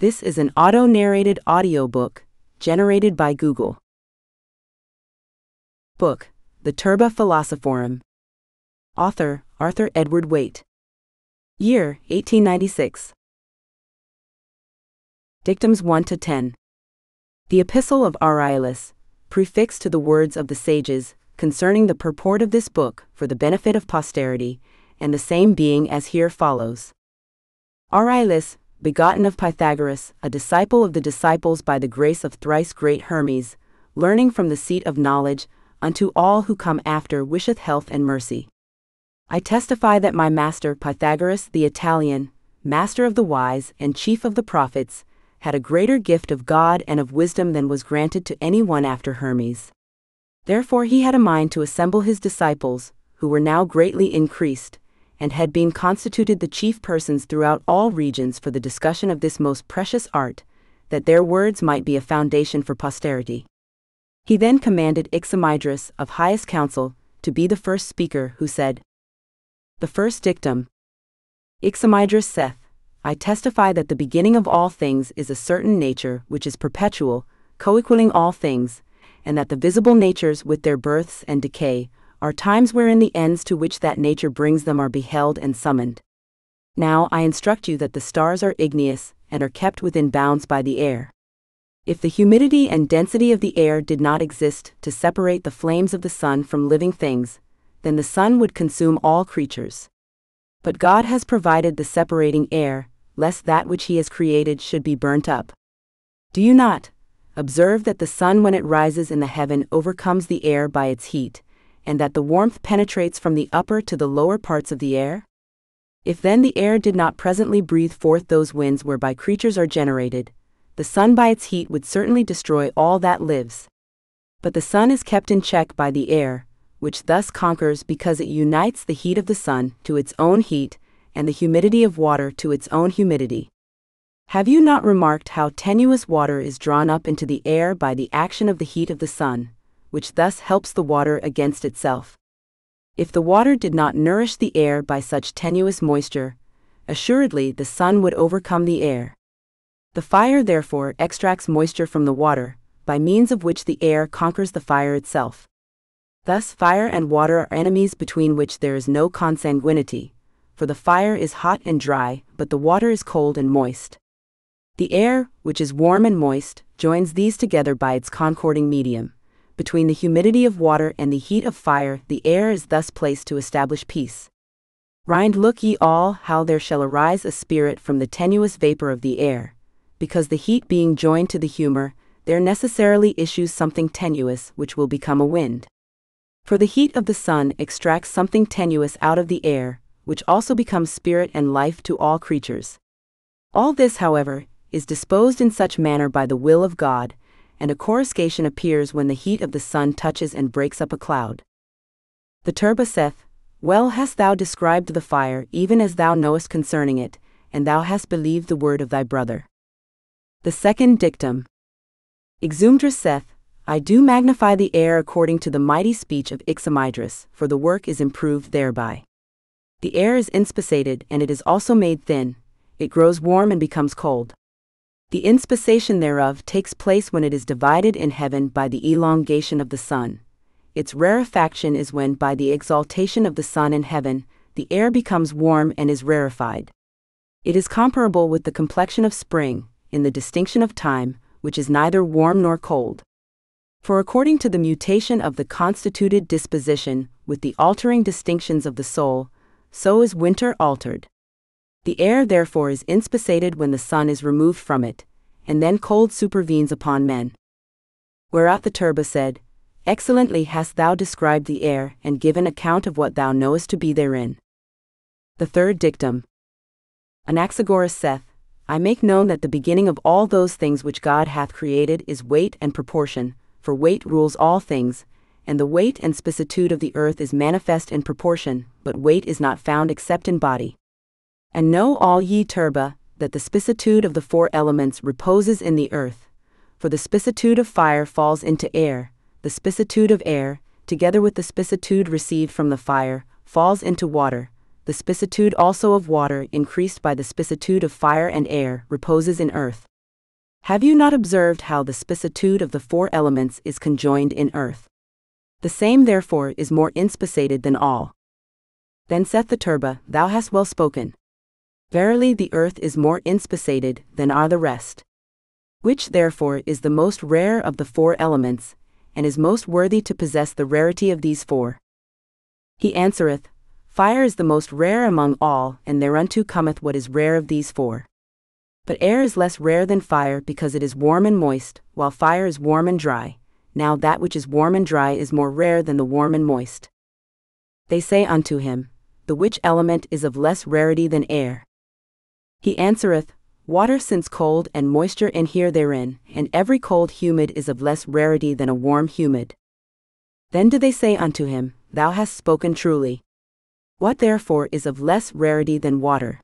This is an auto-narrated audiobook generated by Google. Book: The Turba Philosophorum. Author: Arthur Edward Waite. Year: 1896. Dictums 1 to 10. The Epistle of Aurelius, prefixed to the words of the sages, concerning the purport of this book for the benefit of posterity, and the same being as here follows. Aurelius, begotten of Pythagoras, a disciple of the disciples by the grace of thrice great Hermes, learning from the seat of knowledge, unto all who come after wisheth health and mercy. I testify that my master Pythagoras the Italian, master of the wise and chief of the prophets, had a greater gift of God and of wisdom than was granted to any one after Hermes. Therefore he had a mind to assemble his disciples, who were now greatly increased, and had been constituted the chief persons throughout all regions for the discussion of this most precious art, that their words might be a foundation for posterity. He then commanded Iximidrus of highest council to be the first speaker, who said, The first dictum. Iximidrus saith, I testify that the beginning of all things is a certain nature which is perpetual, coequaling all things, and that the visible natures with their births and decay are times wherein the ends to which that nature brings them are beheld and summoned. Now I instruct you that the stars are igneous, and are kept within bounds by the air. If the humidity and density of the air did not exist to separate the flames of the sun from living things, then the sun would consume all creatures. But God has provided the separating air, lest that which he has created should be burnt up. Do you not observe that the sun when it rises in the heaven overcomes the air by its heat, and that the warmth penetrates from the upper to the lower parts of the air? If then the air did not presently breathe forth those winds whereby creatures are generated, the sun by its heat would certainly destroy all that lives. But the sun is kept in check by the air, which thus conquers because it unites the heat of the sun to its own heat, and the humidity of water to its own humidity. Have you not remarked how tenuous water is drawn up into the air by the action of the heat of the sun, which thus helps the water against itself? If the water did not nourish the air by such tenuous moisture, assuredly the sun would overcome the air. The fire therefore extracts moisture from the water, by means of which the air conquers the fire itself. Thus fire and water are enemies between which there is no consanguinity, for the fire is hot and dry, but the water is cold and moist. The air, which is warm and moist, joins these together by its concording medium. Between the humidity of water and the heat of fire, the air is thus placed to establish peace. Rind, look ye all how there shall arise a spirit from the tenuous vapor of the air, because the heat being joined to the humor, there necessarily issues something tenuous which will become a wind. For the heat of the sun extracts something tenuous out of the air, which also becomes spirit and life to all creatures. All this, however, is disposed in such manner by the will of God, and a coruscation appears when the heat of the sun touches and breaks up a cloud. The Turba saith, Well hast thou described the fire even as thou knowest concerning it, and thou hast believed the word of thy brother. The second dictum. Iximidrus saith, I do magnify the air according to the mighty speech of Iximidrus, for the work is improved thereby. The air is inspissated, and it is also made thin, it grows warm and becomes cold. The inspissation thereof takes place when it is divided in heaven by the elongation of the sun. Its rarefaction is when, by the exaltation of the sun in heaven, the air becomes warm and is rarefied. It is comparable with the complexion of spring, in the distinction of time, which is neither warm nor cold. For according to the mutation of the constituted disposition, with the altering distinctions of the soul, so is winter altered. The air therefore is inspissated when the sun is removed from it, and then cold supervenes upon men. Whereat the Turba said, Excellently hast thou described the air, and given account of what thou knowest to be therein. The third dictum. Anaxagoras saith, I make known that the beginning of all those things which God hath created is weight and proportion, for weight rules all things, and the weight and spicitude of the earth is manifest in proportion, but weight is not found except in body. And know all ye Turba, that the spicitude of the four elements reposes in the earth, for the spicitude of fire falls into air, the spicitude of air, together with the spicitude received from the fire, falls into water, the spicitude also of water increased by the spicitude of fire and air reposes in earth. Have you not observed how the spicitude of the four elements is conjoined in earth? The same therefore is more inspissated than all. Then saith the Turba, Thou hast well spoken. Verily the earth is more inspissated than are the rest. Which therefore is the most rare of the four elements, and is most worthy to possess the rarity of these four? He answereth, Fire is the most rare among all, and thereunto cometh what is rare of these four. But air is less rare than fire because it is warm and moist, while fire is warm and dry. Now that which is warm and dry is more rare than the warm and moist. They say unto him, The which element is of less rarity than air? He answereth, Water, since cold and moisture inhere therein, and every cold humid is of less rarity than a warm humid. Then do they say unto him, Thou hast spoken truly. What therefore is of less rarity than water?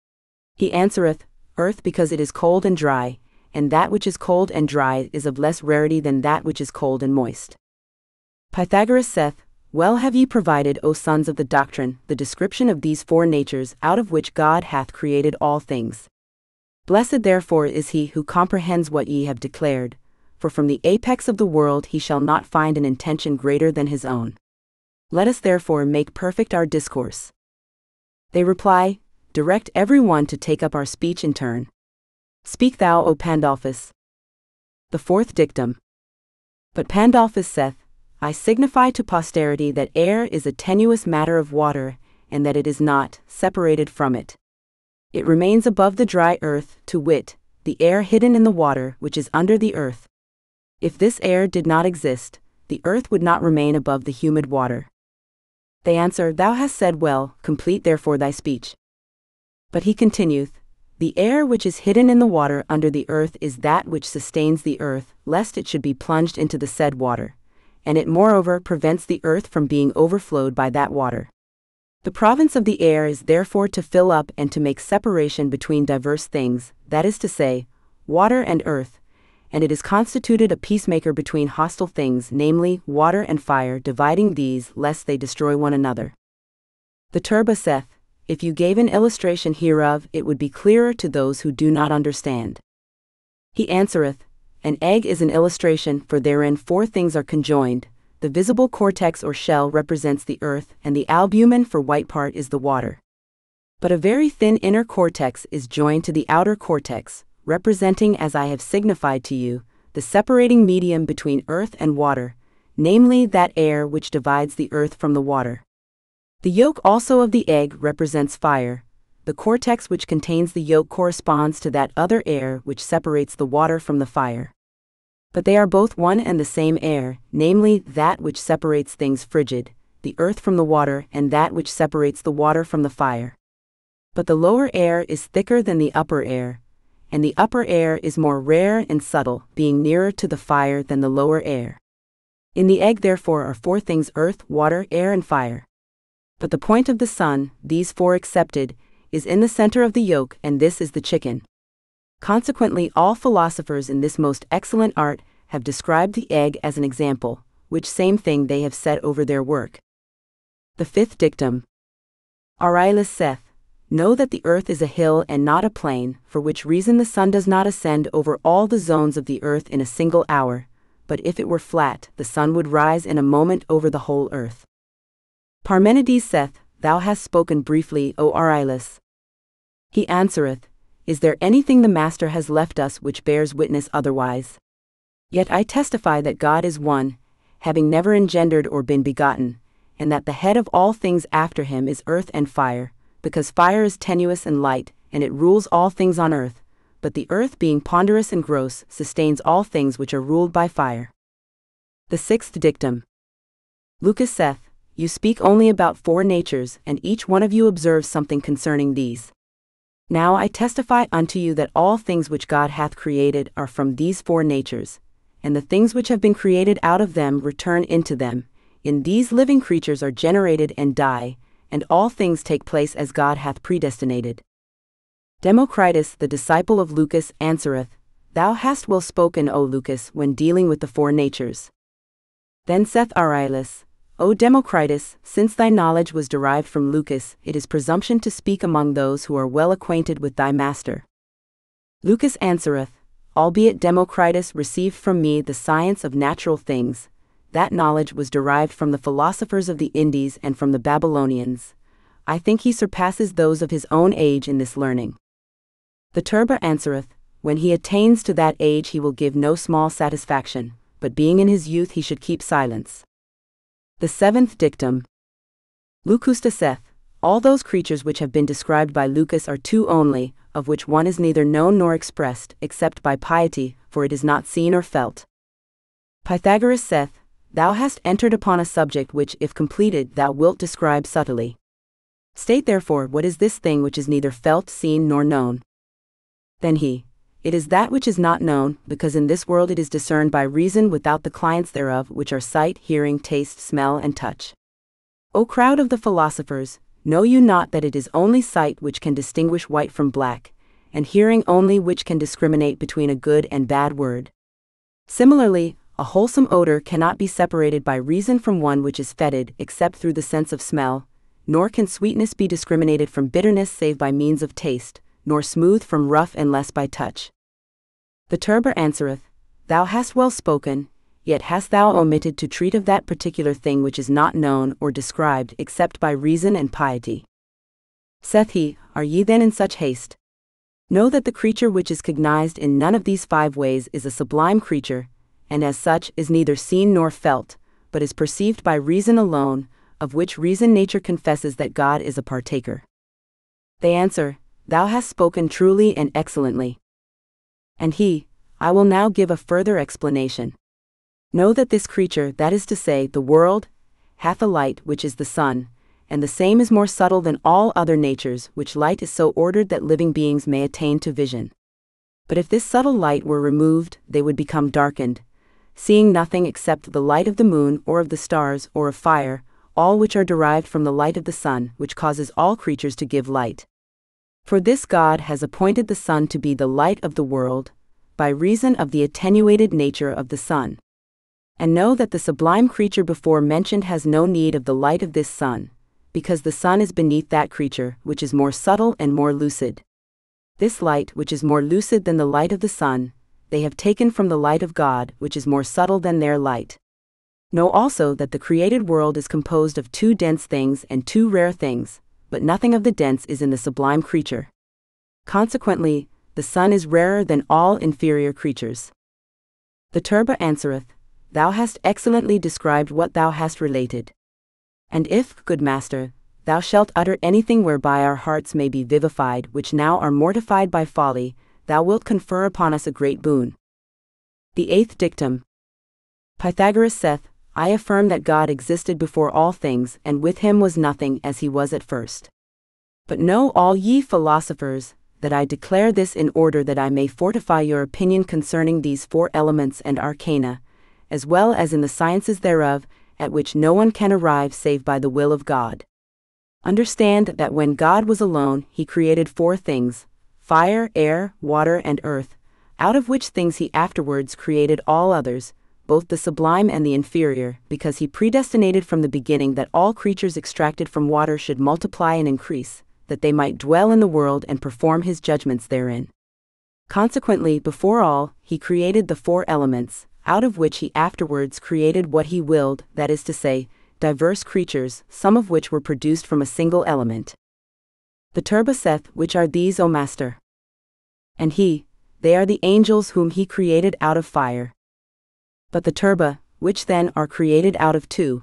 He answereth, Earth, because it is cold and dry, and that which is cold and dry is of less rarity than that which is cold and moist. Pythagoras saith, Well have ye provided, O sons of the doctrine, the description of these four natures, out of which God hath created all things. Blessed therefore is he who comprehends what ye have declared, for from the apex of the world he shall not find an intention greater than his own. Let us therefore make perfect our discourse. They reply, Direct every one to take up our speech in turn. Speak thou, O Pandolphus. The fourth dictum. But Pandolphus saith, I signify to posterity that air is a tenuous matter of water, and that it is not separated from it. It remains above the dry earth, to wit, the air hidden in the water which is under the earth. If this air did not exist, the earth would not remain above the humid water. They answer, Thou hast said well, complete therefore thy speech. But he continueth, The air which is hidden in the water under the earth is that which sustains the earth, lest it should be plunged into the said water, and it moreover prevents the earth from being overflowed by that water. The province of the air is therefore to fill up and to make separation between diverse things, that is to say, water and earth, and it is constituted a peacemaker between hostile things, namely, water and fire, dividing these, lest they destroy one another. The Turba saith, If you gave an illustration hereof, it would be clearer to those who do not understand. He answereth, An egg is an illustration, for therein four things are conjoined. The visible cortex or shell represents the earth, and the albumen for white part is the water. But a very thin inner cortex is joined to the outer cortex, representing, as I have signified to you, the separating medium between earth and water, namely that air which divides the earth from the water. The yolk also of the egg represents fire. The cortex which contains the yolk corresponds to that other air which separates the water from the fire. But they are both one and the same air, namely that which separates things frigid, the earth from the water, and that which separates the water from the fire. But the lower air is thicker than the upper air, and the upper air is more rare and subtle, being nearer to the fire than the lower air. In the egg therefore are four things: earth, water, air, and fire. But the point of the sun, these four excepted, is in the center of the yolk, and this is the chicken. Consequently all philosophers in this most excellent art have described the egg as an example, which same thing they have set over their work. The fifth dictum. Aurelius saith, Know that the earth is a hill and not a plain, for which reason the sun does not ascend over all the zones of the earth in a single hour, but if it were flat, the sun would rise in a moment over the whole earth. Parmenides saith, Thou hast spoken briefly, O Aurelius. He answereth, Is there anything the Master has left us which bears witness otherwise? Yet I testify that God is one, having never engendered or been begotten, and that the head of all things after him is earth and fire, because fire is tenuous and light, and it rules all things on earth, but the earth being ponderous and gross sustains all things which are ruled by fire. The sixth dictum. Lucas saith, You speak only about four natures, and each one of you observes something concerning these. Now I testify unto you that all things which God hath created are from these four natures, and the things which have been created out of them return into them. In these living creatures are generated and die, and all things take place as God hath predestinated. Democritus, the disciple of Lucas, answereth, Thou hast well spoken, O Lucas, when dealing with the four natures. Then saith Aurelius, O Democritus, since thy knowledge was derived from Lucas, it is presumption to speak among those who are well acquainted with thy master. Lucas answereth, albeit Democritus received from me the science of natural things, that knowledge was derived from the philosophers of the Indies and from the Babylonians. I think he surpasses those of his own age in this learning. The Turba answereth, when he attains to that age he will give no small satisfaction, but being in his youth he should keep silence. The seventh dictum. Locusta saith, all those creatures which have been described by Lucas are two only, of which one is neither known nor expressed, except by piety, for it is not seen or felt. Pythagoras saith, thou hast entered upon a subject which, if completed, thou wilt describe subtly. State therefore what is this thing which is neither felt, seen, nor known. Then he, it is that which is not known, because in this world it is discerned by reason without the clients thereof, which are sight, hearing, taste, smell, and touch. O crowd of the philosophers, know you not that it is only sight which can distinguish white from black, and hearing only which can discriminate between a good and bad word? Similarly, a wholesome odor cannot be separated by reason from one which is fetid, except through the sense of smell, nor can sweetness be discriminated from bitterness save by means of taste, nor smooth from rough unless by touch. The Turba answereth, thou hast well spoken, yet hast thou omitted to treat of that particular thing which is not known or described except by reason and piety. Saith he, are ye then in such haste? Know that the creature which is cognized in none of these 5 ways is a sublime creature, and as such is neither seen nor felt, but is perceived by reason alone, of which reason nature confesses that God is a partaker. They answer, thou hast spoken truly and excellently. And he, I will now give a further explanation. Know that this creature, that is to say, the world, hath a light which is the sun, and the same is more subtle than all other natures, which light is so ordered that living beings may attain to vision. But if this subtle light were removed, they would become darkened, seeing nothing except the light of the moon or of the stars or of fire, all which are derived from the light of the sun, which causes all creatures to give light. For this God has appointed the sun to be the light of the world, by reason of the attenuated nature of the sun. And know that the sublime creature before mentioned has no need of the light of this sun, because the sun is beneath that creature, which is more subtle and more lucid. This light, which is more lucid than the light of the sun, they have taken from the light of God, which is more subtle than their light. Know also that the created world is composed of 2 dense things and 2 rare things, but nothing of the dense is in the sublime creature. Consequently, the sun is rarer than all inferior creatures. The Turba answereth, thou hast excellently described what thou hast related. And if, good master, thou shalt utter anything whereby our hearts may be vivified, which now are mortified by folly, thou wilt confer upon us a great boon. The 8th dictum. Pythagoras saith, I affirm that God existed before all things, and with him was nothing as he was at first. But know all ye philosophers, that I declare this in order that I may fortify your opinion concerning these 4 elements and arcana, as well as in the sciences thereof, at which no one can arrive save by the will of God. Understand that when God was alone, he created 4 things, fire, air, water, and earth, out of which things he afterwards created all others, both the sublime and the inferior, because he predestinated from the beginning that all creatures extracted from water should multiply and increase, that they might dwell in the world and perform his judgments therein. Consequently, before all, he created the 4 elements, out of which he afterwards created what he willed, that is to say, diverse creatures, some of which were produced from a single element. The Turba saith, which are these, O master? And he, they are the angels whom he created out of fire. But the Turba, which then are created out of 2?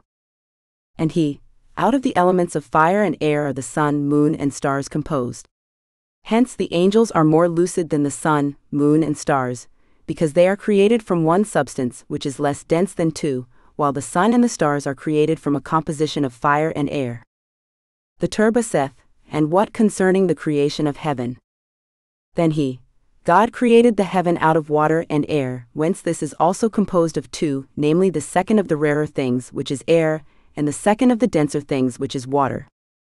And he, out of the elements of fire and air are the sun, moon, and stars composed. Hence the angels are more lucid than the sun, moon, and stars, because they are created from one substance which is less dense than 2, while the sun and the stars are created from a composition of fire and air. The Turba saith, and what concerning the creation of heaven? Then he, God created the heaven out of water and air, whence this is also composed of 2, namely the second of the rarer things, which is air, and the second of the denser things, which is water.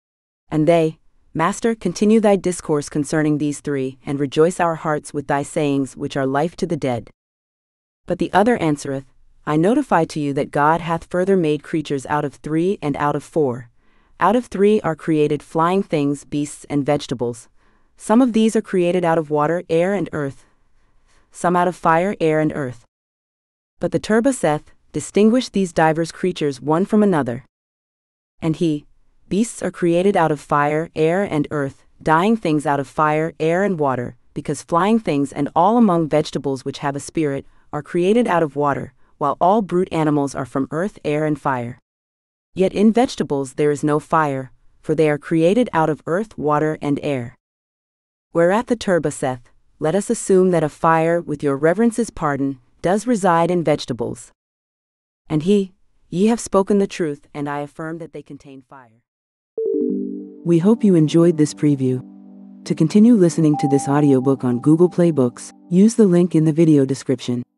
And they, Master, continue thy discourse concerning these 3, and rejoice our hearts with thy sayings, which are life to the dead. But the other answereth, I notify to you that God hath further made creatures out of 3 and out of 4. Out of 3 are created flying things, beasts, and vegetables. Some of these are created out of water, air, and earth. some out of fire, air, and earth. But the Turba saith, distinguish these divers creatures one from another. And he, beasts are created out of fire, air, and earth, dying things out of fire, air, and water, because flying things and all among vegetables which have a spirit are created out of water, while all brute animals are from earth, air, and fire. Yet in vegetables there is no fire, for they are created out of earth, water, and air. Whereat the Turba saith, let us assume that a fire, with your reverence's pardon, does reside in vegetables. And he, ye have spoken the truth, and I affirm that they contain fire. We hope you enjoyed this preview. To continue listening to this audiobook on Google Play Books, use the link in the video description.